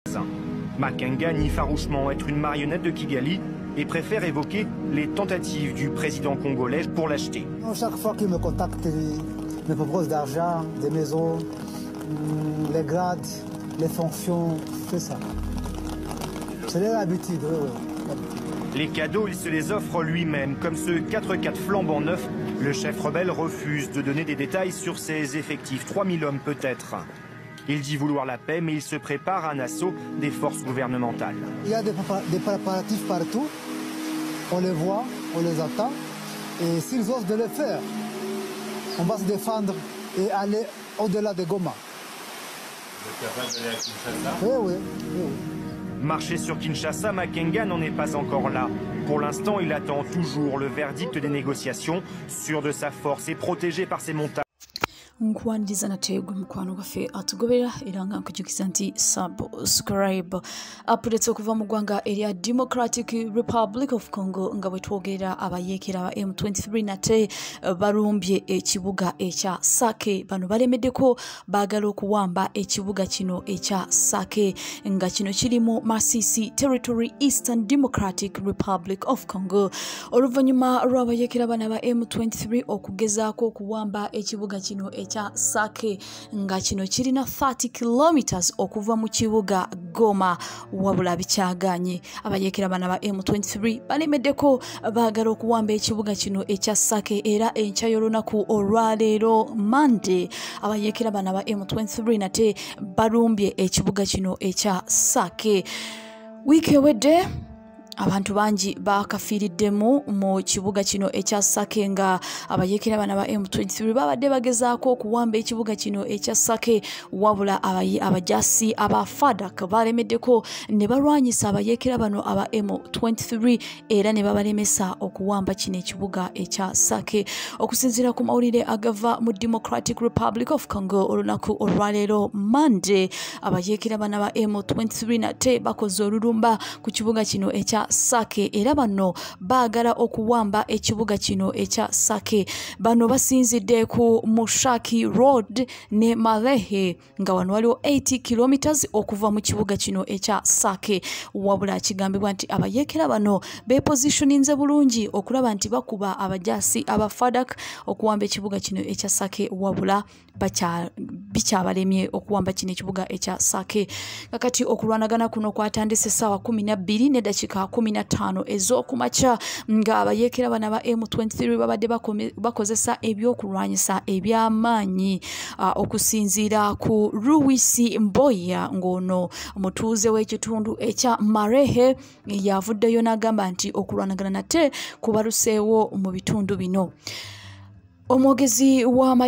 Makenga nie farouchement être une marionnette de Kigali et préfère évoquer les tentatives du président congolais pour l'acheter. Chaque fois qu'il me contacte, il me propose d'argent, des maisons, les grades, les fonctions, c'est ça. C'est l'habitude. Les cadeaux, il se les offre lui-même, comme ce 4x4 flambant neuf. Le chef rebelle refuse de donner des détails sur ses effectifs, 3000 hommes peut-être. Il dit vouloir la paix, mais il se prépare à un assaut des forces gouvernementales. Il y a des préparatifs partout, on les voit, on les attend, et s'ils osent de le faire, on va se défendre et aller au-delà de Goma. Vous êtes capable d'aller à Kinshasa? Oui. Marcher sur Kinshasa, Makenga n'en est pas encore là. Pour l'instant, il attend toujours le verdict des négociations, sûr de sa force et protégé par ses montagnes. Nkwaniriza nategwe mukwano gaffe atugobera era nga nkujukiza nti subscribe updates okuva mu ggwanga erya Democratic Republic of Congo nga bwe twogera abayeekera ba M23 nate balumbye ekibuga ekya Sake. Bano balemeddeko baagala okuwamba ekibuga kino ekya Sake nga kino kirimu Masisi Territory, Eastern Democratic Republic of Congo. Oluvannyuma lw'abayeekera bano ba M23 okugezaako okuwamba ekibuga kino ekya Sake nga kino kirina 30 kilometers okuva mu kibuga Goma, wabula bikyaganye. Abayeekera bana ba M23 balemeddeko baagala okuwamba ekibuga kino ekya Sake era enkya y'olunaku olwaleero Monday abayeekera bana ba M23 nate balumbye ekibuga kino ekya Sake. Wiiki ewedde abantu bangi bakafiiriddemu mu kibuga kino ekya Sake nga abayeekera bana ba M23 babadde bagezaako okuwamba ekibuga kino ekya Sake wabula abajasi aba FADC balemeddeko ne balwanyisa abayeekera bano aba M23 era ne babalemesa okuwamba kino ekibuga ekya Sake. Okusinziira ku mawulire agava mu Democratic Republic of Congo olunaku olwaleero Monday abayeekera bana ba M23 nate bakoze olulumba ku kibuga kino ekya Sake era bano baagala okuwamba ekibuga kino ekya Sake. Bano basinzidde ku Mushaki Road ne Malehe nga wano waliwo 80 kilometers okuva mu kibuga kino ekya Sake. Wabula kigambibwa nti abayeekera bano bepositioninze bulungi okulaba nti bakuba abajasi aba FADC okuwamba ekibuga kino ekya Sake wabula bikyabalemye okuwamba kino ekibuga ekya Sake. Kakati okulwanagana kuno kwatandise ssaawa 12 ne dakika 15 ez'okumakya nga abayeekera bana ba M23 babadde bakozesa ebyokulwanyisa eby'amaanyi okusinziira ku Ruwisi Mboya ng'ono omutuuze w'ekitundu ekya Marehe yavuddeyo n'agamba nti okulwanagana nate kubaluseewo mu bitundu bino. Omwogezi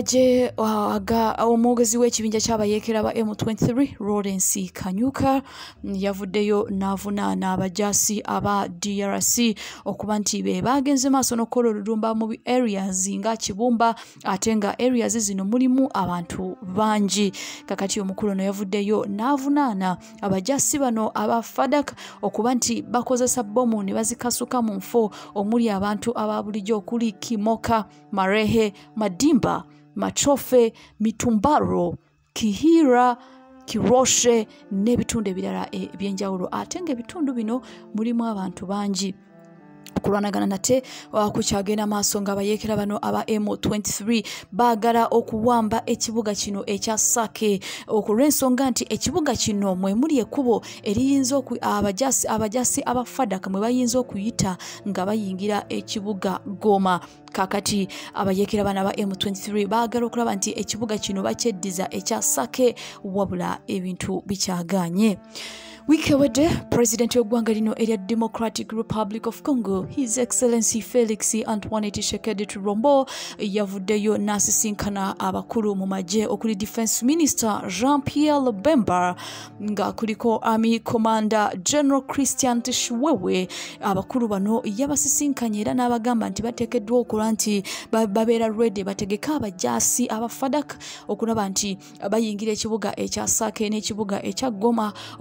w'ekibinja ky'abayeekera ba M23 Lawrence Kanyuka yavuddeyo n'avunaana abajasi aba DRC okuba nti be bagenze maaso n'okukola olulumba mu areas nga Kibumba ate nga areas zino mulimu abantu bangi. Kakati omukulu ono yavuddeyo n'avunaana abajasi bano aba FADC okuba nti bakozesa bbomu ne bazikasuka mu nfo omuli abantu aba bulijjo okuli Kimoka, Marehe, Madimba, Machofe, Mitumbaro, Kihira, Kiroshe n'ebitundu ebirala ebyenjawulo ate ng'ebitundu bino mulimu abantu bangi. Kulwanagana nate kukyagenda maaso nga abayeekera bano aba M23 baagala okuwamba ekibuga kino ekya Sake okulw'ensonga nti ekibuga kino mwe muli ekkubo eriyinza abajasi aba FADC mwe bayinza okuyita nga bayingira ekibuga Goma. Kakati abayeekera bana ba M23 baagala okulaba nti ekibuga kino bakyeddiza ekya Sake wabula ebintu bikyaganye. Wiiki ewedde President w'eggwanga lino erya Democratic Republic of Congo His Excellency Felix Antoine Tshisekedi Tshilombo yavuddeyo n'asisinkana abakulu mu magye okuli Defense Minister Jean-Pierre Bemba nga kuliko Army Commander General Christian Tshiwewe. Abakulu bano yabasisinkanye era n'abagamba nti bateekeddwa okukola nti babeera ready bategeka abajasi aba FADC okulaba nti bayingira ekibuga ekya Sake n'ekibuga ekya Goma okulemesa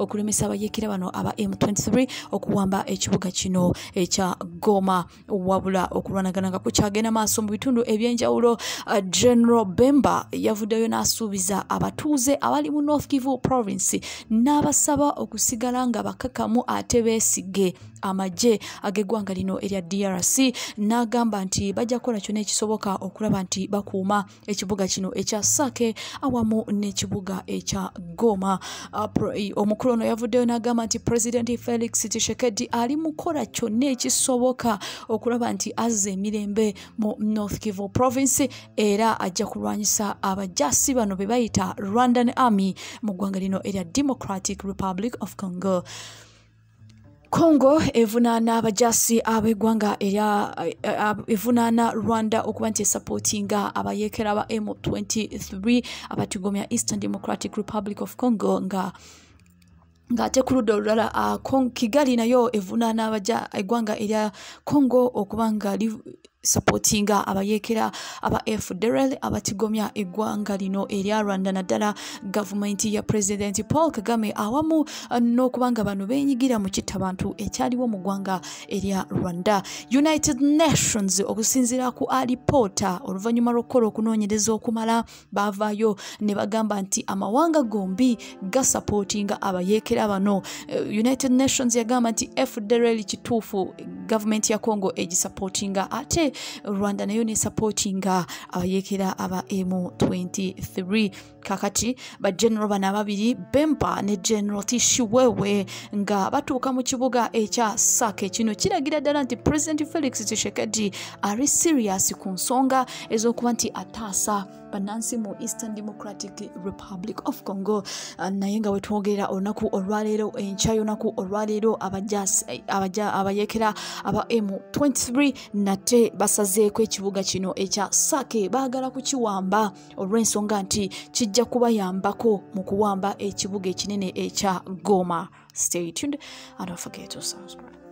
abayekera bano aba M23 okuwamba ekibuga kino ekya Goma wabula okulwanagana nga kukyagenda maaso mu bitundu ebyenjawulo. General Bemba yavuddeyo n'asuubiza abatuuze abali mu North Kivu province n'abasaba okusigala nga bakakamu ate beesige amagye ag'eggwanga lino erya DRC, n'agamba nti bajja kukola kyonna ekisoboka okulaba nti bakuuma ekibuga kino ekya Sake awamu n'ekibuga ekya Goma. Omukulu ono yavuddeyo n'agamba nti President Felix Tshisekedi ali mu kukola kyonna ekisoboka okulaba nti azza emirembe mu North Kivu province era ajja kulwanyisa abajasi bano be bayita Rwandan Army mu ggwanga lino erya Democratic Republic of Congo. Congo evunaana abajasi ab'eggwanga erya evunaana Rwanda okuba nti esupportinga abayekera ba M23 abatigomya Eastern Democratic Republic of Congo nga ate ku ludda olulala Kigali nayo evunaana abaja eggwanga erya Congo okuba nga supportinga abayekera aba FDLR abatigomya eggwanga lino erya Rwanda naddala gavumenti ya President Paul Kagame awamu n'okubanga bano beenyigira mu kittabantu ekyaliwo mu ggwanga erya Rwanda. United Nations okusinziira ku alipoota oluvannyuma lw'okukola okunoonyereza okumala baavaayo ne bagamba nti amawanga gombi gasupportinga abayekera bano. United Nations yagamba nti FDLR kituufu gavumenti ya Congo egisupportinga ate Rwanda nayo ne supportinga abayekera aba M23. Kakati ba general bana ababiri Bemba ne General Tishiwewe nga batuuka mu kibuga ekya Sake kino kiragira ddala nti President Felix Tshisekedi ari serious ku nsonga ez'okuba nti ataasa bannansi mu Eastern Democratic Republic of Congo. Naye nga wetwogerera olunaku olwaleero enkya y'olunaku olwaleero abayekera aba M23 nate basazeeko ekibuga kino ekya Sake baagala kukiwamba olw'ensonga nti kijja kubayambako mu kuwamba ekibuga ekinene ekya Goma. Stay tuned and don't forget to subscribe.